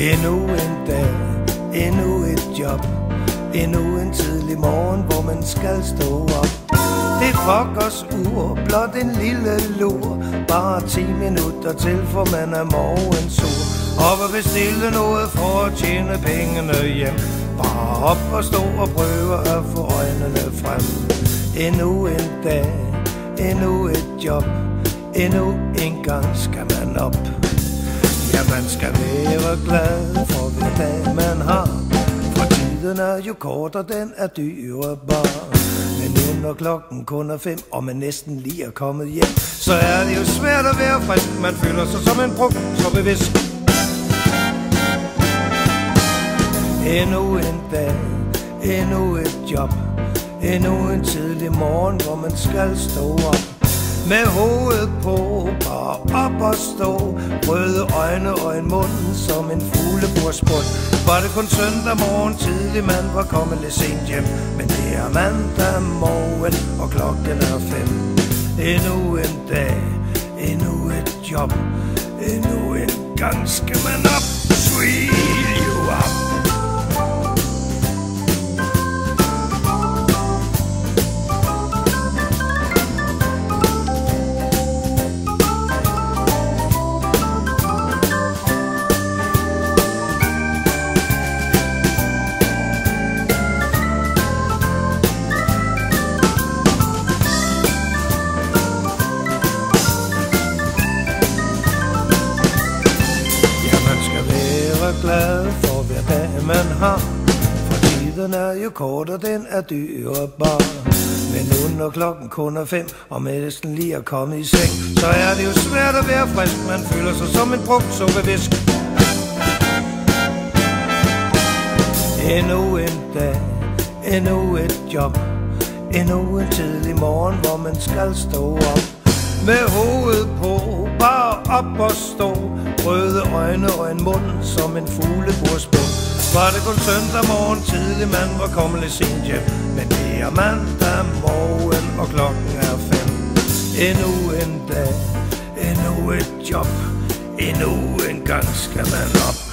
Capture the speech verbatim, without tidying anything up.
Endnu en dag, endnu et job, endnu en tidlig morgen, hvor man skal stå op. Det fuckers ur, blot en lille lur, bare ti minutter til, for man er morgensur. Op og bestille noget for at tjene pengene hjem, bare op og stå og prøve at få øjnene frem. Endnu en dag, endnu et job, endnu en gang skal man op. Ja, man skal være glad for hver dag man har, for tiden er jo kort og den er dyrebar. Men nu når klokken kun er fem, og man næsten lige er kommet hjem, så er det jo svært at være frisk. Man føler sig som en brug, så bevidst. Endnu en dag, endnu et job, endnu en tidlig morgen, hvor man skal stå op. Med hovedet på, bare op og stå, røde øjne og en mund som en fuglebordsbund. Var det kun søndag morgen tidlig, man var kommet lidt sent hjem, men det er mandag morgen, og klokken er fem. Endnu en dag, endnu et job, endnu en gang skal man op. Sweet you up. Glad for hver dag man har, for tiden er jo kort og den er dyrebar. Men nu når klokken kun er fem, og man næsten lige er kommet i seng, så er det jo svært at være frisk. Man føler sig som en brugt suppevisk. Endnu en dag, endnu et job, endnu en tidlig morgen, hvor man skal stå op. Med hovedet på, bare op og stå, røde øjne og en mund som en fuglebordsbund. Var det kun søndag morgen tidlig, man var kommet lidt sent hjem, men det er mandag morgen, og klokken er fem. Endnu en dag, endnu et job, endnu en gang skal man op.